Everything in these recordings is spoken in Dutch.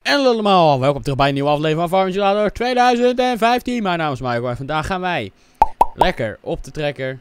En allemaal, welkom terug bij een nieuwe aflevering van Farming Simulator 2015. Mijn naam is Michael en vandaag gaan wij lekker op de trekker.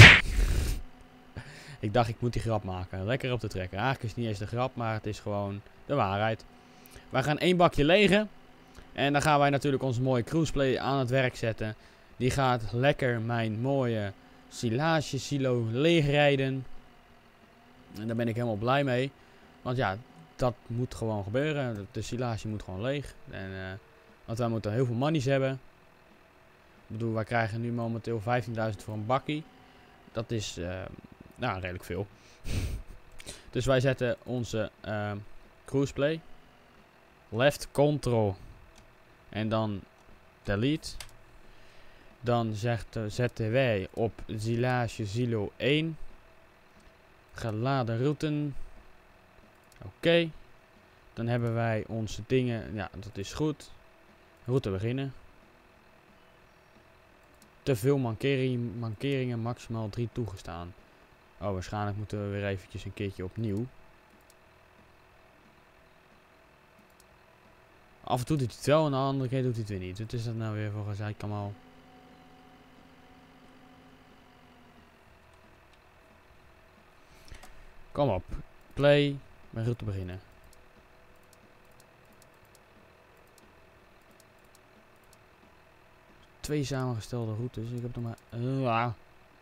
Ik dacht ik moet die grap maken, lekker op de trekker. Eigenlijk is het niet eens de grap, maar het is gewoon de waarheid. Wij gaan één bakje legen. En dan gaan wij natuurlijk onze mooie cruiseplay aan het werk zetten. Die gaat lekker mijn mooie silage silo leegrijden. En daar ben ik helemaal blij mee. Want ja, dat moet gewoon gebeuren. De silage moet gewoon leeg. En, want wij moeten heel veel monies hebben. Ik bedoel, wij krijgen nu momenteel 15.000 voor een bakkie. Dat is nou, redelijk veel. Dus wij zetten onze cruiseplay. Left control. En dan delete. Dan zetten wij op silage silo 1. Geladen routen. Oké. Dan hebben wij onze dingen. Ja, dat is goed. Route beginnen. Te veel mankeringen, maximaal 3 toegestaan. Oh, waarschijnlijk moeten we weer eventjes een keertje opnieuw. Af en toe doet hij het wel en de andere keer doet hij het weer niet. Wat is dat nou weer voor gezeik allemaal? Kom op. Play. Mijn route beginnen. Twee samengestelde routes. Ik heb er maar...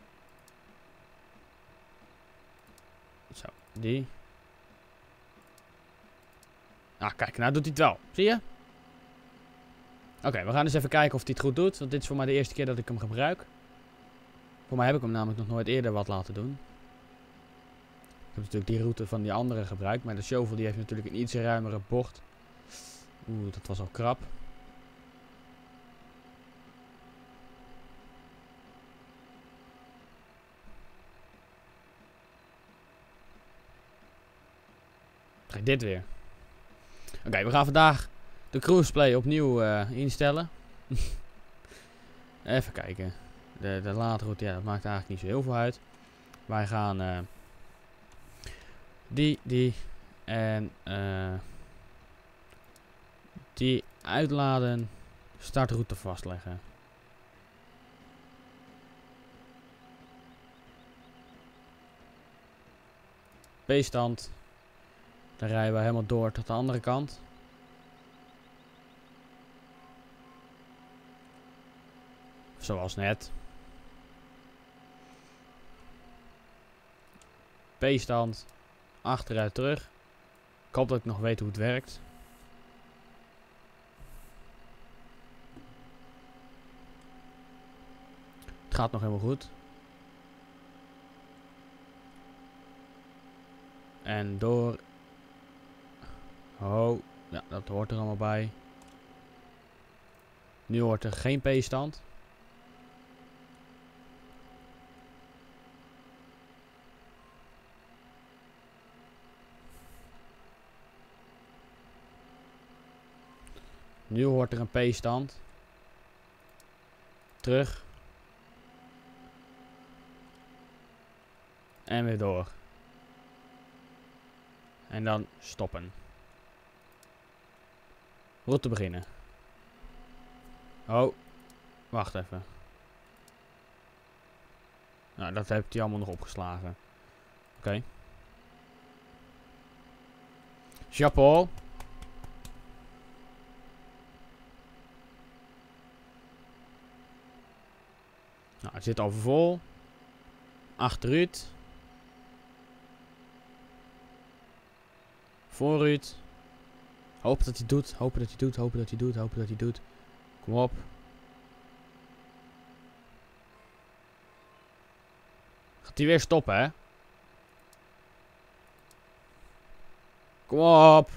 Zo, die. Ah, kijk, nou doet hij het wel. Zie je? Oké, we gaan eens even kijken of hij het goed doet. Want dit is voor mij de eerste keer dat ik hem gebruik. Voor mij heb ik hem namelijk nog nooit eerder wat laten doen. Ik heb natuurlijk die route van die andere gebruikt. Maar de shovel die heeft natuurlijk een iets ruimere bocht. Oeh, dat was al krap. Kijk, dit weer. Oké, we gaan vandaag de cruiseplay opnieuw instellen. Even kijken. De laadroute, ja, dat maakt eigenlijk niet zo heel veel uit. Wij gaan die en die uitladen, startroute vastleggen. B-stand. Dan rijden we helemaal door tot de andere kant. Zoals net. B-stand. Achteruit terug. Ik hoop dat ik nog weet hoe het werkt. Het gaat nog helemaal goed. En door. Oh, ja, dat hoort er allemaal bij. Nu hoort er geen P-stand. Nu hoort er een P-stand. Terug. En weer door. En dan stoppen. Route beginnen. Oh, wacht even. Nou, dat heeft hij allemaal nog opgeslagen. Oké. Chapeau. Nou, het zit overvol. Achteruit. Vooruit. Hoop dat hij doet, hopen dat hij doet, hopen dat hij doet, hopen dat hij doet. Kom op. Gaat hij weer stoppen, hè? Kom op.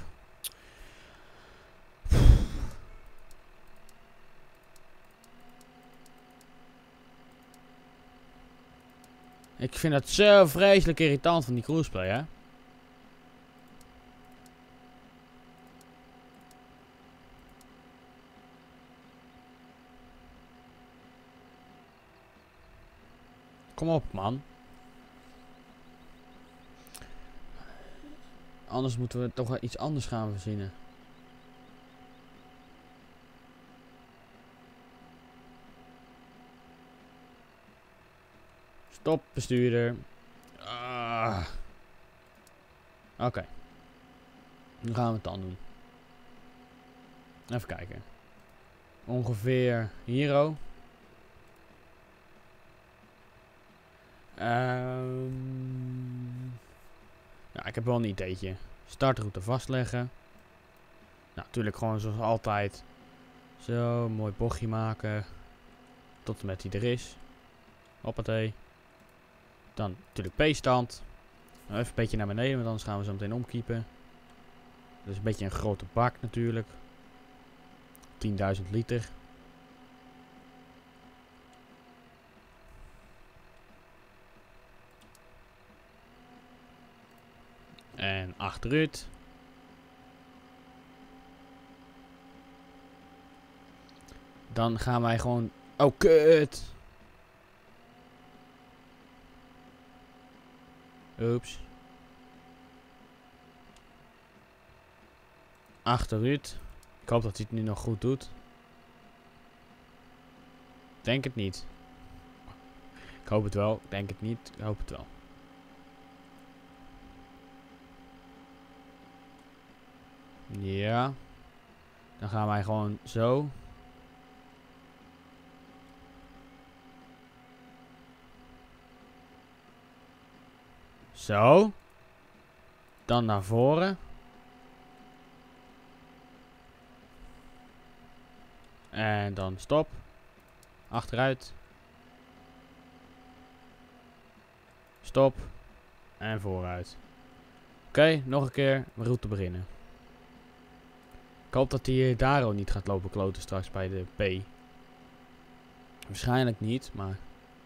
Ik vind het zo vreselijk irritant van die cruiseplay, hè? Kom op, man. Anders moeten we toch iets anders gaan verzinnen. Stop, bestuurder. Ah. Oké. Nu gaan we het dan doen. Even kijken. Ongeveer hier. Ja, ik heb wel een ideetje. Startroute vastleggen. Nou, natuurlijk gewoon zoals altijd. Zo, mooi bochtje maken. Tot en met die er is. Hoppatee. Dan natuurlijk P-stand. Nou, even een beetje naar beneden, want anders gaan we zo meteen omkiepen. Dus een beetje een grote bak natuurlijk. 10.000 liter. En achteruit. Dan gaan wij gewoon... Oh, kut! Oeps. Achteruit. Ik hoop dat hij het nu nog goed doet. Denk het niet. Ik hoop het wel. Ik denk het niet. Ik hoop het wel. Ja. Dan gaan wij gewoon zo. Zo. Dan naar voren. En dan stop. Achteruit. Stop. En vooruit. Oké, nog een keer mijn route beginnen. Ik hoop dat hij daar ook niet gaat lopen kloten straks bij de P. Waarschijnlijk niet, maar...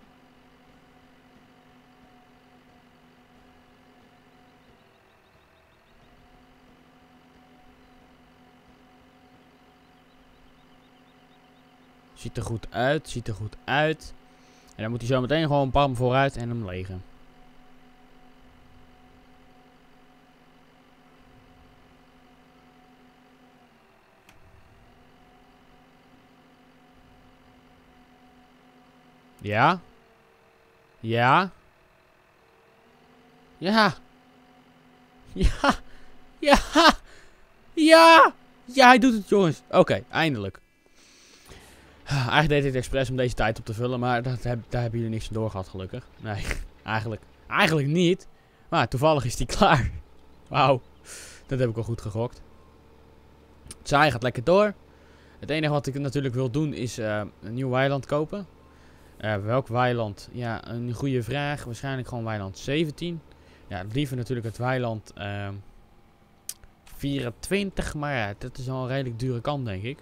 Ziet er goed uit, ziet er goed uit. En dan moet hij zo meteen gewoon bam vooruit en hem legen. Ja. Ja. Ja. Ja. Ja. Ja. Ja, hij doet het, jongens. Oké, eindelijk. Eigenlijk deed ik het expres om deze tijd op te vullen, maar daar hebben jullie niks van doorgehad, gelukkig. Nee, eigenlijk niet. Maar toevallig is die klaar. Wauw. Dat heb ik al goed gegokt. Het zaai gaat lekker door. Het enige wat ik natuurlijk wil doen is een nieuw weiland kopen. Welk weiland? Ja, een goede vraag. Waarschijnlijk gewoon weiland 17. Ja, liever natuurlijk het weiland 24. Maar ja, dat is al een redelijk dure kant, denk ik.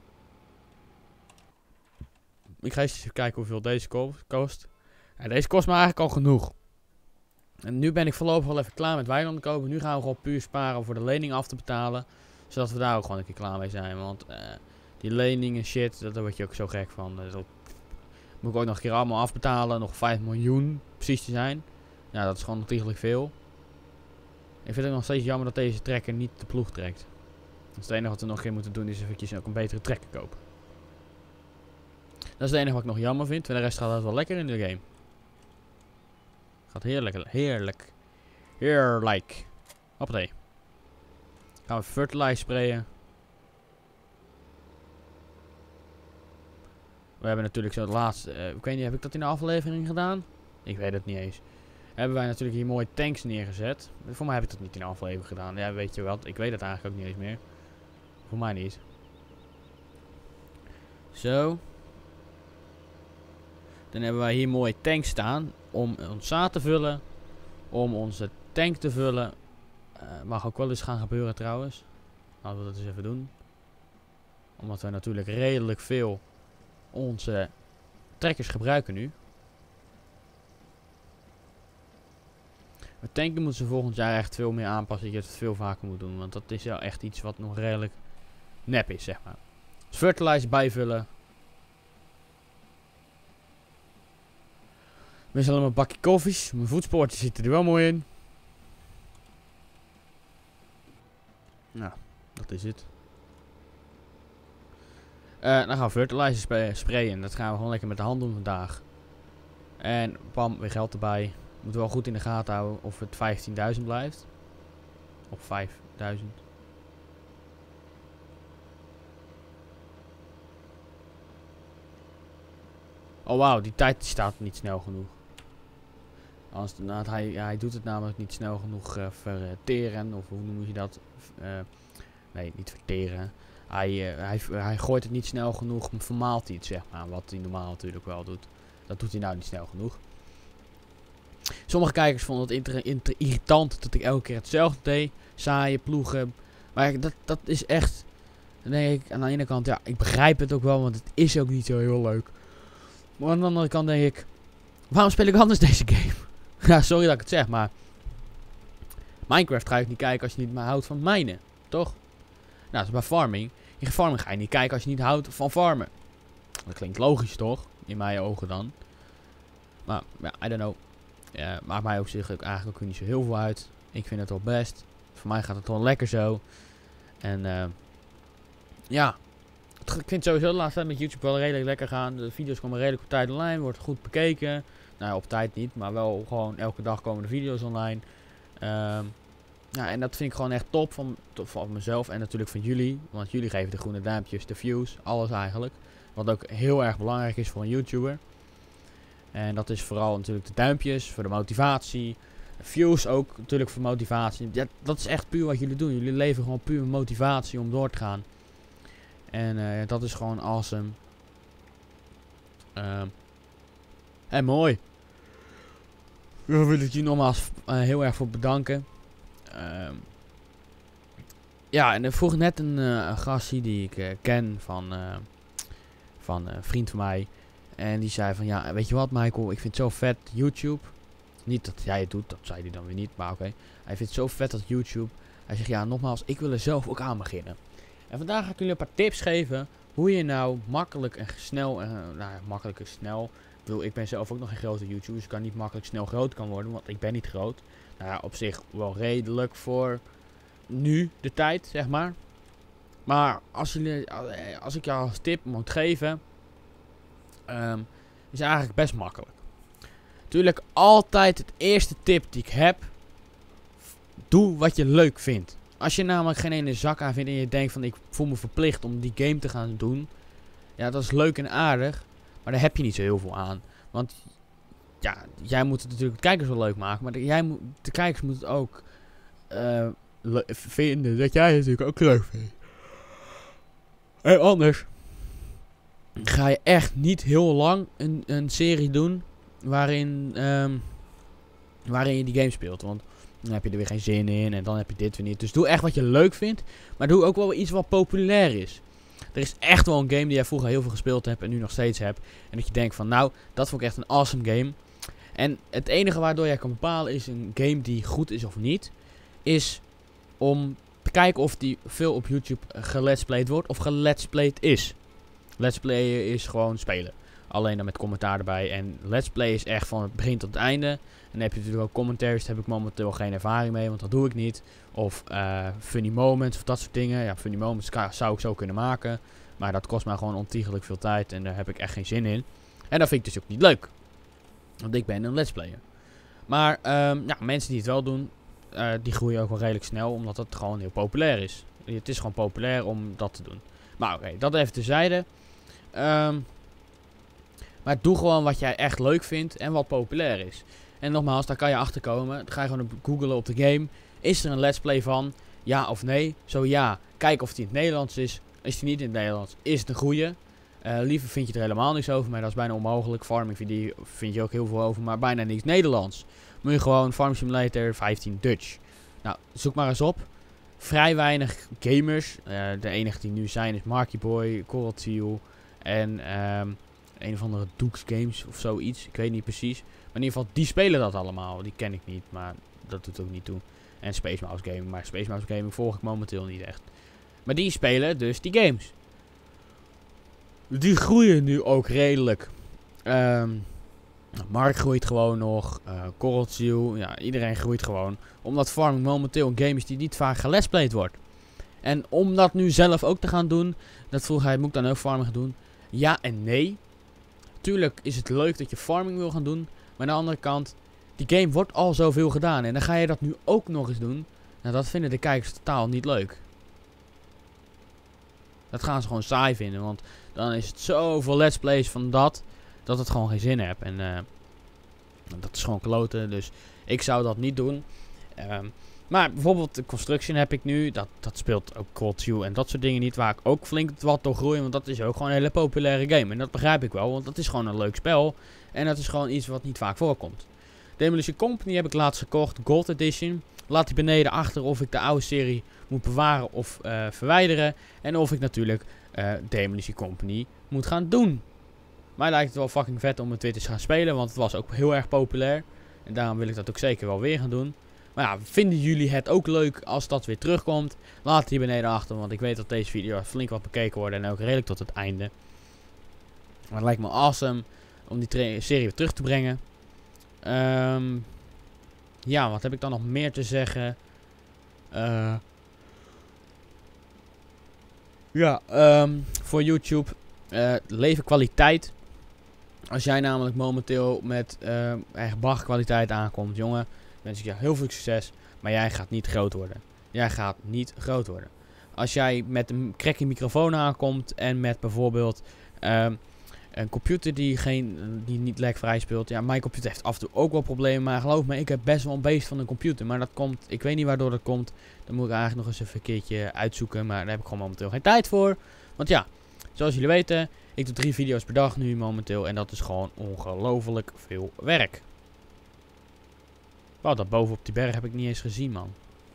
Ik ga eens even kijken hoeveel deze kost. Ja, deze kost me eigenlijk al genoeg. En nu ben ik voorlopig wel even klaar met weilanden kopen. Nu gaan we gewoon puur sparen om voor de lening af te betalen. Zodat we daar ook gewoon een keer klaar mee zijn. Want die leningen shit, daar word je ook zo gek van. Dat moet ik ook nog een keer allemaal afbetalen. Nog 5 miljoen precies te zijn. Ja, dat is gewoon ontiegelijk veel. Ik vind het nog steeds jammer dat deze trekker niet de ploeg trekt. Dus het enige wat we nog een keer moeten doen is eventjes ook een betere trekker kopen. Dat is het enige wat ik nog jammer vind. En de rest gaat het wel lekker in de game. Gaat heerlijk. Heerlijk. Heerlijk. Hoppatee. Gaan we fertilizer sprayen. We hebben natuurlijk zo het laatste... ik weet niet, heb ik dat in de aflevering gedaan? Ik weet het niet eens. Hebben wij natuurlijk hier mooie tanks neergezet. Voor mij heb ik dat niet in de aflevering gedaan. Ja, weet je wat. Ik weet het eigenlijk ook niet eens meer. Voor mij niet. Zo. Dan hebben wij hier mooie tanks staan. Om ons zaad te vullen. Om onze tank te vullen. Mag ook wel eens gaan gebeuren trouwens. Laten we dat eens even doen. Omdat we natuurlijk redelijk veel onze trekkers gebruiken nu. Met tanken moeten ze volgend jaar echt veel meer aanpassen. Dat je het veel vaker moet doen. Want dat is wel echt iets wat nog redelijk nep is, zeg maar. Dus fertilizer bijvullen. Wisselen mijn bakje koffies. Mijn voetspoortje zit er wel mooi in. Nou, dat is het. Dan gaan we fertilizer sprayen. Dat gaan we gewoon lekker met de hand doen vandaag. En pam, weer geld erbij. Moeten we wel goed in de gaten houden of het 15.000 blijft. Of 5.000. Oh wauw, die tijd staat niet snel genoeg. Hij doet het namelijk niet snel genoeg verteren. Of hoe noem je dat? Nee, niet verteren. Hij gooit het niet snel genoeg. Vermaalt hij het, zeg maar. Wat hij normaal natuurlijk wel doet. Dat doet hij nou niet snel genoeg. Sommige kijkers vonden het irritant dat ik elke keer hetzelfde deed. Zaaien, ploegen. Maar dat is echt... Dan denk ik aan de ene kant, ja, ik begrijp het ook wel. Want het is ook niet zo heel leuk. Maar aan de andere kant denk ik... Waarom speel ik anders deze game? Ja, sorry dat ik het zeg, maar... Minecraft ga je niet kijken als je niet meer houdt van minen. Toch? Nou, dat is bij farming. In farming ga je niet kijken als je niet houdt van farmen. Dat klinkt logisch, toch? In mijn ogen dan. Maar, ja, I don't know. Maakt mij op zich eigenlijk ook niet zo heel veel uit. Ik vind het wel best. Voor mij gaat het wel lekker zo. En, ja... Ik vind het sowieso de laatste tijd met YouTube wel redelijk lekker gaan. De video's komen redelijk op tijd online. Wordt goed bekeken. Nou, op tijd niet. Maar wel gewoon elke dag komen de video's online. Ja, en dat vind ik gewoon echt top van mezelf. En natuurlijk van jullie. Want jullie geven de groene duimpjes, de views. Alles eigenlijk. Wat ook heel erg belangrijk is voor een YouTuber. En dat is vooral natuurlijk de duimpjes. Voor de motivatie. De views ook natuurlijk voor motivatie. Ja, dat is echt puur wat jullie doen. Jullie leveren gewoon puur motivatie om door te gaan. En dat is gewoon awesome. En mooi. Daar wil ik je nogmaals heel erg voor bedanken. Ja, en er vroeg net een gastie die ik ken van een vriend van mij. En die zei van, ja, weet je wat Michael, ik vind het zo vet YouTube. Niet dat jij het doet, dat zei hij dan weer niet, maar oké. Hij vindt het zo vet dat YouTube. Hij zegt, ja, nogmaals, ik wil er zelf ook aan beginnen. En vandaag ga ik jullie een paar tips geven hoe je nou makkelijk en snel, makkelijk en snel. Ik bedoel, ik ben zelf ook nog geen grote YouTuber, dus ik kan niet makkelijk snel groot kan worden, want ik ben niet groot. Nou ja, op zich wel redelijk voor nu de tijd, zeg maar. Maar als ik jou als tip moet geven, is eigenlijk best makkelijk. Natuurlijk altijd het eerste tip die ik heb, doe wat je leuk vindt. Als je namelijk geen ene zak aan vindt en je denkt van ik voel me verplicht om die game te gaan doen. Ja, dat is leuk en aardig. Maar daar heb je niet zo heel veel aan. Want ja, jij moet het natuurlijk de kijkers wel leuk maken. Maar de kijkers moeten het ook vinden dat jij het natuurlijk ook leuk vindt. En anders ga je echt niet heel lang een serie doen waarin je die game speelt. Want dan heb je er weer geen zin in en dan heb je dit weer niet. Dus doe echt wat je leuk vindt. Maar doe ook wel iets wat populair is. Er is echt wel een game die jij vroeger heel veel gespeeld hebt en nu nog steeds hebt. En dat je denkt van nou, dat vond ik echt een awesome game. En het enige waardoor jij kan bepalen is een game die goed is of niet. Is om te kijken of die veel op YouTube geletsplayed wordt of geletsplayed is. Let's playen is gewoon spelen. Alleen dan met commentaar erbij. En let's play is echt van het begin tot het einde. En dan heb je natuurlijk ook commentaries. Daar heb ik momenteel geen ervaring mee. Want dat doe ik niet. Of funny moments of dat soort dingen. Ja, funny moments zou ik zo kunnen maken. Maar dat kost mij gewoon ontiegelijk veel tijd. En daar heb ik echt geen zin in. En dat vind ik dus ook niet leuk. Want ik ben een let's player. Maar ja, mensen die het wel doen. Die groeien ook wel redelijk snel. Omdat het gewoon heel populair is. Het is gewoon populair om dat te doen. Maar oké, dat even terzijde. Maar doe gewoon wat jij echt leuk vindt en wat populair is. En nogmaals, daar kan je achter komen. Dan ga je gewoon googlen op de game. Is er een let's play van? Ja of nee? Zo ja. Kijk of die in het Nederlands is. Is die niet in het Nederlands? Is het een goeie? Liever vind je er helemaal niks over. Maar dat is bijna onmogelijk. Farming vind je ook heel veel over. Maar bijna niks Nederlands. Moet je gewoon Farming Simulator 15 Dutch. Nou, zoek maar eens op. Vrij weinig gamers. De enige die nu zijn is Marky Boy, Coral Teal en een of andere Dukes Games of zoiets. Ik weet niet precies. Maar in ieder geval, die spelen dat allemaal. Die ken ik niet, maar dat doet ook niet toe. En Space Mouse Gaming, maar Space Mouse Gaming volg ik momenteel niet echt. Maar die spelen dus die games. Die groeien nu ook redelijk. Mark groeit gewoon nog. Coral Teal, ja, iedereen groeit gewoon. Omdat farming momenteel een game is die niet vaak gelesplayed wordt. En om dat nu zelf ook te gaan doen, dat vroeg hij, moet ik dan ook farming gaan doen? Ja en nee. tuurlijk is het leuk dat je farming wil gaan doen. Maar aan de andere kant, die game wordt al zoveel gedaan. En dan ga je dat nu ook nog eens doen. Nou, dat vinden de kijkers totaal niet leuk. Dat gaan ze gewoon saai vinden. Want dan is het zoveel let's plays van dat het gewoon geen zin heeft. En dat is gewoon kloten. Dus ik zou dat niet doen. Maar bijvoorbeeld de Construction heb ik nu. Dat speelt ook Cold Steel en dat soort dingen niet. Waar ik ook flink wat door groei. Want dat is ook gewoon een hele populaire game. En dat begrijp ik wel. Want dat is gewoon een leuk spel. En dat is gewoon iets wat niet vaak voorkomt. Demolition Company heb ik laatst gekocht. Gold Edition. Laat die beneden achter of ik de oude serie moet bewaren of verwijderen. En of ik natuurlijk Demolition Company moet gaan doen. Mij lijkt het wel fucking vet om het weer te gaan spelen. Want het was ook heel erg populair. En daarom wil ik dat ook zeker wel weer gaan doen. Maar ja, vinden jullie het ook leuk als dat weer terugkomt? Laat het hier beneden achter. Want ik weet dat deze video flink wat bekeken wordt. En ook redelijk tot het einde. Maar het lijkt me awesome om die serie weer terug te brengen. Ja, wat heb ik dan nog meer te zeggen? Voor YouTube. Levenkwaliteit. Als jij namelijk momenteel met echt kwaliteit aankomt, jongen, wens ik je heel veel succes. Maar jij gaat niet groot worden. Jij gaat niet groot worden. Als jij met een cracky microfoon aankomt en met bijvoorbeeld een computer die niet lekvrij speelt. Ja, mijn computer heeft af en toe ook wel problemen. Maar geloof me, ik heb best wel een beest van een computer. Maar dat komt, ik weet niet waardoor dat komt. Dan moet ik eigenlijk nog eens even een keertje uitzoeken. Maar daar heb ik gewoon momenteel geen tijd voor. Want ja, zoals jullie weten, ik doe 3 video's per dag nu momenteel. En dat is gewoon ongelooflijk veel werk. Wow, dat boven op die berg heb ik niet eens gezien, man.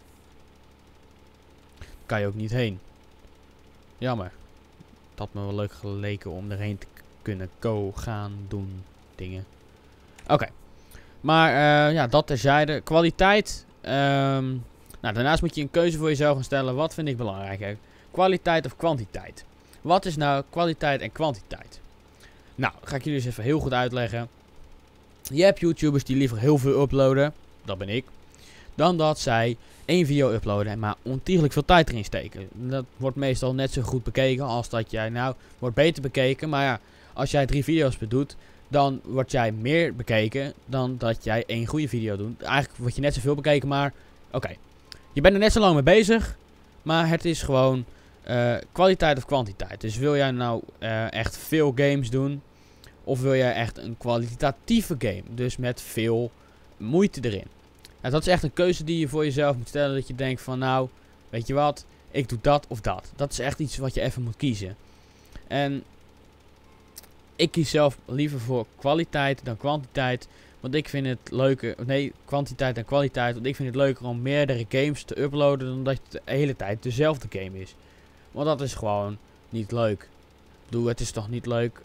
Daar kan je ook niet heen. Jammer. Het had me wel leuk geleken om erheen te kunnen gaan doen dingen. Oké. Maar ja, dat terzijde. Kwaliteit. Nou, daarnaast moet je een keuze voor jezelf gaan stellen. Wat vind ik belangrijker? Kwaliteit of kwantiteit? Wat is nou kwaliteit en kwantiteit? Nou, ga ik jullie eens even heel goed uitleggen. Je hebt YouTubers die liever heel veel uploaden. Dat ben ik. Dan dat zij 1 video uploaden en maar ontiegelijk veel tijd erin steken. Dat wordt meestal net zo goed bekeken als dat jij, nou, wordt beter bekeken. Maar ja, als jij 3 video's doet, dan word jij meer bekeken dan dat jij 1 goede video doet. Eigenlijk word je net zoveel bekeken, maar oké. Je bent er net zo lang mee bezig, maar het is gewoon kwaliteit of kwantiteit. Dus wil jij nou echt veel games doen, of wil jij echt een kwalitatieve game, dus met veel moeite erin. Ja, dat is echt een keuze die je voor jezelf moet stellen. Dat je denkt van, nou, weet je wat, ik doe dat of dat. Dat is echt iets wat je even moet kiezen. En ik kies zelf liever voor kwaliteit dan kwantiteit. Want ik vind het leuker, nee, kwantiteit en kwaliteit. Want ik vind het leuker om meerdere games te uploaden dan dat het de hele tijd dezelfde game is. Want dat is gewoon niet leuk. Ik bedoel, het is toch niet leuk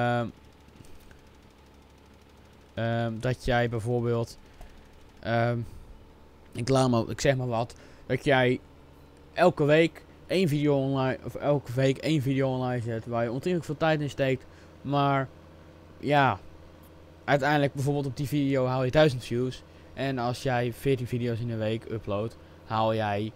dat jij bijvoorbeeld... ik zeg maar wat. Dat jij elke week 1 video online, of elke week 1 video online zet waar je ontiegelijk veel tijd in steekt. Maar ja, uiteindelijk bijvoorbeeld op die video haal je 1000 views. En als jij 14 video's in een week uploadt, haal jij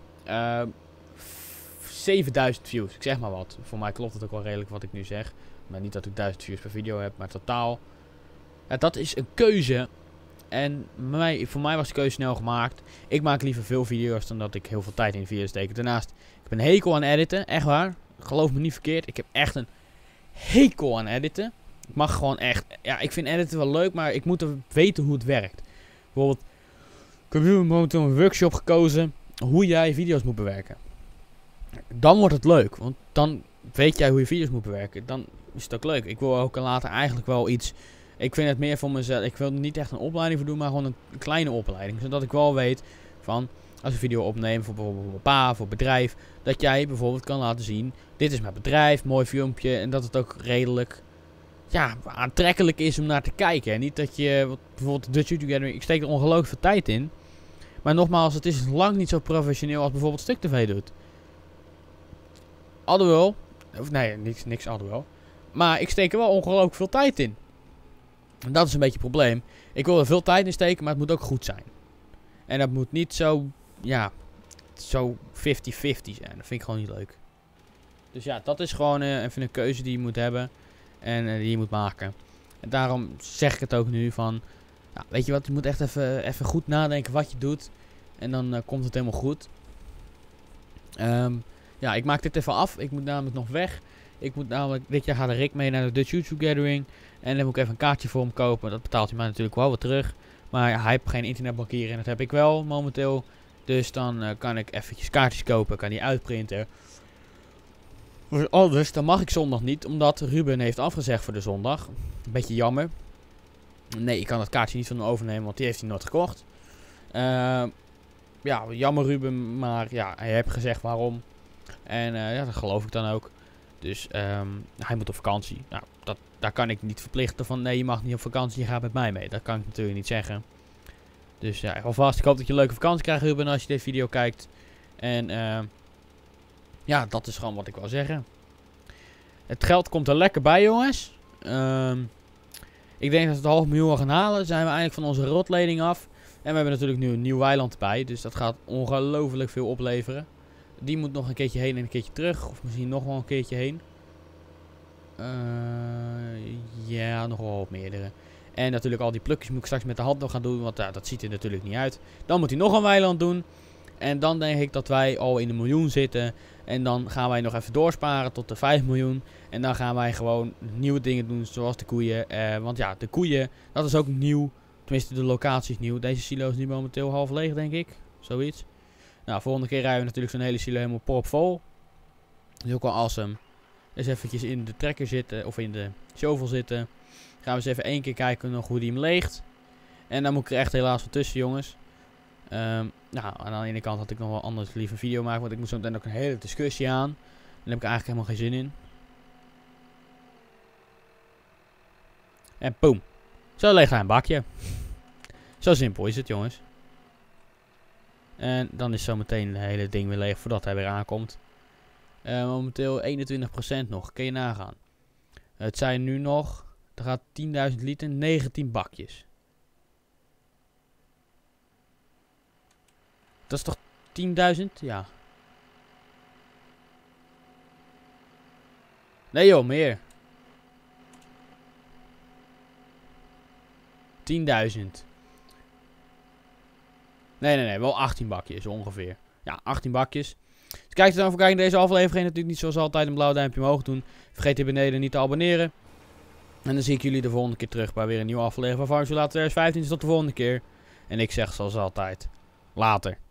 7000 views. Ik zeg maar wat. Voor mij klopt het ook wel redelijk wat ik nu zeg. Maar niet dat ik 1000 views per video heb, maar totaal. Ja, dat is een keuze. En voor mij was de keuze snel gemaakt. Ik maak liever veel video's dan dat ik heel veel tijd in video's steek. Daarnaast, ik heb een hekel aan editen. Echt waar. Geloof me niet verkeerd. Ik heb echt een hekel aan editen. Ik mag gewoon echt... Ja, ik vind editen wel leuk, maar ik moet weten hoe het werkt. Bijvoorbeeld, ik heb nu momenteel een workshop gekozen hoe jij video's moet bewerken. Dan wordt het leuk, want dan weet jij hoe je video's moet bewerken. Dan is het ook leuk. Ik wil ook later eigenlijk wel iets... Ik vind het meer voor mezelf. Ik wil er niet echt een opleiding voor doen, maar gewoon een kleine opleiding. Zodat ik wel weet van, als ik een video opneem voor bijvoorbeeld mijn pa, voor bedrijf, dat jij bijvoorbeeld kan laten zien, dit is mijn bedrijf, mooi filmpje. En dat het ook redelijk, ja, aantrekkelijk is om naar te kijken. En niet dat je, bijvoorbeeld de Dutch YouTube Gathering, ik steek er ongelooflijk veel tijd in. Maar nogmaals, het is lang niet zo professioneel als bijvoorbeeld Stuk TV doet. Alhoewel, of nee, niks alhoewel. Maar ik steek er wel ongelooflijk veel tijd in. En dat is een beetje het probleem. Ik wil er veel tijd in steken, maar het moet ook goed zijn. En dat moet niet zo, ja, zo 50-50 zijn. Dat vind ik gewoon niet leuk. Dus ja, dat is gewoon even een keuze die je moet hebben. En die je moet maken. En daarom zeg ik het ook nu van... Nou, weet je wat, je moet echt even goed nadenken wat je doet. En dan komt het helemaal goed. Ja, ik maak dit even af. Ik moet namelijk nog weg. Ik moet namelijk, dit jaar gaat de Rick mee naar de Dutch YouTube Gathering. En dan moet ik even een kaartje voor hem kopen. Dat betaalt hij mij natuurlijk wel wat terug. Maar ja, hij heeft geen internetbankieren en dat heb ik wel momenteel. Dus dan kan ik eventjes kaartjes kopen, kan die uitprinten. Dus dan mag ik zondag niet, omdat Ruben heeft afgezegd voor de zondag. Een beetje jammer. Nee, ik kan dat kaartje niet van hem overnemen, want die heeft hij nooit gekocht. Ja, jammer Ruben, maar ja, hij heeft gezegd waarom. En ja, dat geloof ik dan ook. Dus hij moet op vakantie. Nou, daar kan ik niet verplichten van nee, je mag niet op vakantie, je gaat met mij mee. Dat kan ik natuurlijk niet zeggen. Dus ja, alvast, ik hoop dat je een leuke vakantie krijgt, Ruben, als je deze video kijkt. En ja, dat is gewoon wat ik wil zeggen. Het geld komt er lekker bij, jongens. Ik denk dat we het 500.000 gaan halen. Dan zijn we eigenlijk van onze rotleding af. En we hebben natuurlijk nu een nieuw weiland erbij. Dus dat gaat ongelooflijk veel opleveren. Die moet nog een keertje heen en een keertje terug. Of misschien nog wel een keertje heen. Ja, nog wel op meerdere. En natuurlijk al die plukjes moet ik straks met de hand nog gaan doen. Want dat ziet er natuurlijk niet uit. Dan moet hij nog een weiland doen. En dan denk ik dat wij al in de 1 miljoen zitten. En dan gaan wij nog even doorsparen tot de 5 miljoen. En dan gaan wij gewoon nieuwe dingen doen zoals de koeien. Want ja, de koeien, dat is ook nieuw. Tenminste, de locatie is nieuw. Deze silo is nu momenteel half leeg, denk ik. Zoiets. Nou, volgende keer rijden we natuurlijk zo'n hele silo helemaal propvol. Dat is ook wel awesome. Dus eventjes in de trekker zitten, of in de shovel zitten. Gaan we eens even 1 keer kijken nog hoe die hem leegt. En dan moet ik er echt helaas van tussen, jongens. Nou, aan de ene kant had ik nog wel anders liever een video maken, want ik moet zo meteen ook een hele discussie aan. Daar heb ik eigenlijk helemaal geen zin in. En boom. Zo leegt hij een bakje. Zo simpel is het, jongens. En dan is zometeen het hele ding weer leeg voordat hij weer aankomt. Momenteel 21% nog. Kun je nagaan. Het zijn nu nog... Er gaat 10.000 liter, 19 bakjes. Dat is toch 10.000? Ja. Nee joh, meer. 10.000. Nee, wel 18 bakjes ongeveer. Ja, 18 bakjes. Dus kijk er dan voor kijken naar deze aflevering. Natuurlijk niet zoals altijd een blauw duimpje omhoog doen. Vergeet hier beneden niet te abonneren. En dan zie ik jullie de volgende keer terug bij weer een nieuwe aflevering van Farming Simulator 2015. Dus tot de volgende keer. En ik zeg zoals altijd, later.